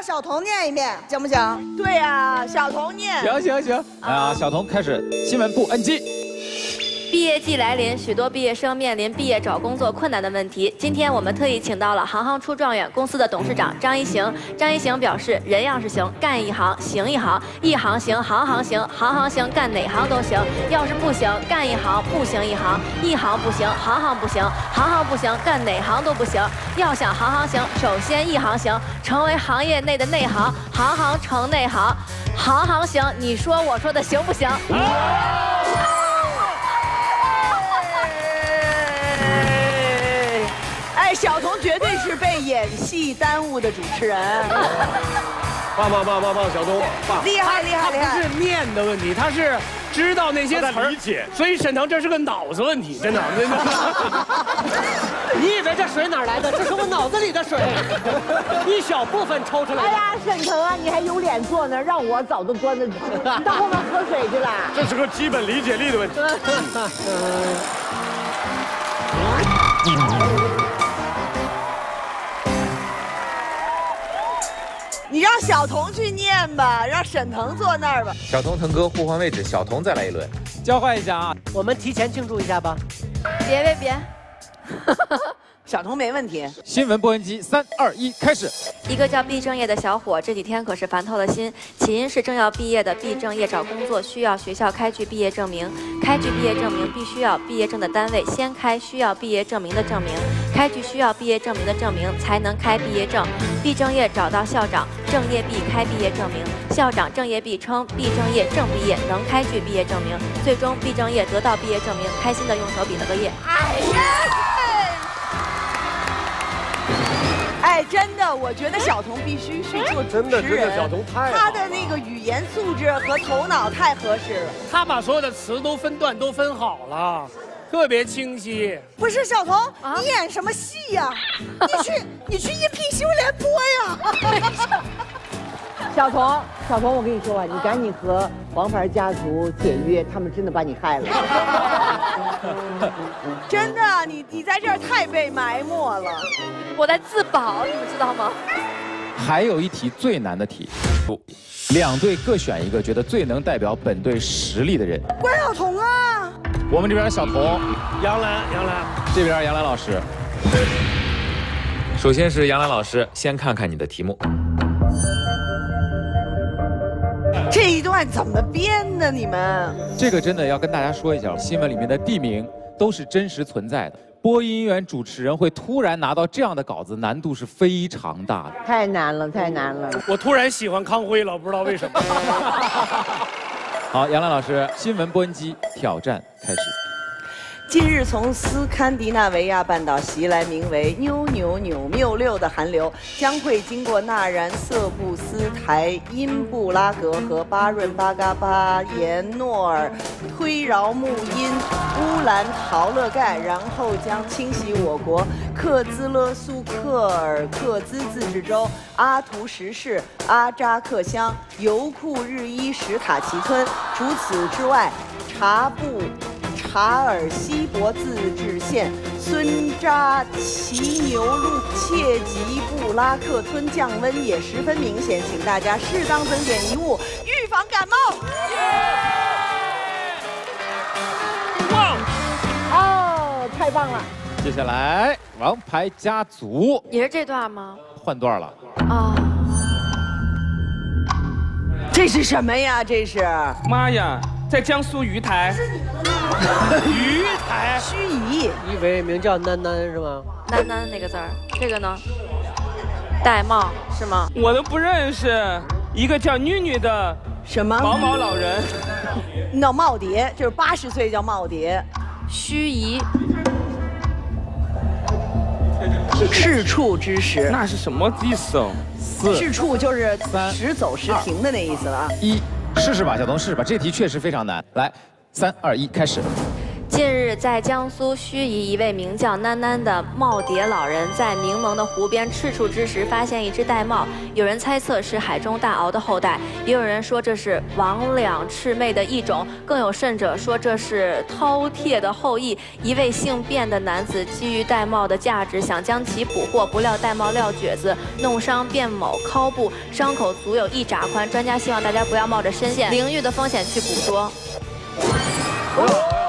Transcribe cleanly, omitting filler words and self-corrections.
小童念一遍，行不行？ 对呀，小童念。 行。啊，小童开始新闻部 NG。 毕业季来临，许多毕业生面临毕业找工作困难的问题。今天我们特意请到了行行出状元公司的董事长张一行。张一行表示，人要是行，干一行行一行，一行行，行行行，行行行，干哪行都行。要是不行，干一行不行一行，一行不行，行行不行，行行不行，干哪行都不行。要想行行行，首先一行行，成为行业内的内行，行行成内行，行行行。你说我说的行不行？ 哎，小童绝对是被演戏耽误的主持人。 棒，小东，棒！ 厉害！ 他不是念的问题，他是知道那些词儿， 理解。 所以沈腾这是个脑子问题，真的。你以为这水哪来的？这是我脑子里的水，一小部分抽出来。 哎呀，沈腾啊，你还有脸坐那儿，让我早都端着，你到后面喝水去了。 这是个基本理解力的问题。 你让小童去念吧，让沈腾坐那儿吧。 小童、腾哥互换位置，小童再来一轮，交换一下啊！ 我们提前庆祝一下吧。 别。 小童没问题。 新闻播音机，3、2、1，开始。 一个叫毕正业的小伙，这几天可是烦透了心。起因是正要毕业的毕正业找工作需要学校开具毕业证明，开具毕业证明必须要毕业证的单位先开需要毕业证明的证明，开具需要毕业证明的证明才能开毕业证。毕正业找到校长郑业毕开毕业证明，校长郑业毕称毕正业正毕业，能开具毕业证明。最终毕正业得到毕业证明，开心的用手比了个耶。 哎，真的，我觉得小童必须去做主持人。 小童太好了， 他的那个语言素质和头脑太合适了。 他把所有的词都分段都分好了，特别清晰。 不是小童，你演什么戏呀？你去应聘新闻联播呀！ 小童，我跟你说吧，你赶紧和王牌家族解约，他们真的把你害了。真的，你在这儿太被埋没了。 我在自保，你们知道吗？ 还有一题最难的题，两队各选一个觉得最能代表本队实力的人。 关晓彤啊！ 我们这边小童， 杨澜， 这边杨澜老师。首先是杨澜老师，先看看你的题目。 这一段怎么编的？你们这个真的要跟大家说一下，新闻里面的地名都是真实存在的。播音员、主持人会突然拿到这样的稿子，难度是非常大的。 太难了。 我突然喜欢康辉了，不知道为什么。 好，杨澜老师，新闻播音机挑战开始。 近日从斯堪的纳维亚半岛袭来名为妞的寒流，将会经过纳然瑟布斯台、因布拉格和巴润巴嘎巴延诺尔、推饶木因、乌兰陶勒盖，然后将侵袭我国克孜勒苏克尔克孜自治州阿图什市阿扎克乡尤库日伊什塔奇村。除此之外，查尔西伯自治县孙扎奇牛路切吉布拉克村降温也十分明显，请大家适当增减衣物，预防感冒。 哇！ 哦，太棒了！ 接下来王牌家族也是这段吗？ 换段了啊！ 这是什么呀？这是妈呀，在江苏鱼台。 鱼台盱眙， 你以为名叫囡囡是吗？ 囡囡那个字儿，这个呢？戴帽是吗？ 我都不认识一个叫女女的什么毛老人。 那耄耋就是80岁叫耄耋。 盱眙， 赤处之时， 那是什么意思哦 ？4、 赤处就是 3、 时走时停的那意思了啊。 1，试试吧，小童试试吧，这题确实非常难。来。3、2、1，开始。 近近日，在江苏盱眙，一位名叫囡囡的耄耋老人在明蒙的湖边赤处之时，发现一只玳瑁。有人猜测是海中大鳌的后代，也有人说这是魍魉魑魅的一种，更有甚者说这是饕餮的后裔。一位姓卞的男子基于玳瑁的价值，想将其捕获，不料玳瑁撂蹶子，弄伤卞某尻部，伤口足有1拃宽。专家希望大家不要冒着身陷囹圄的风险去捕捉。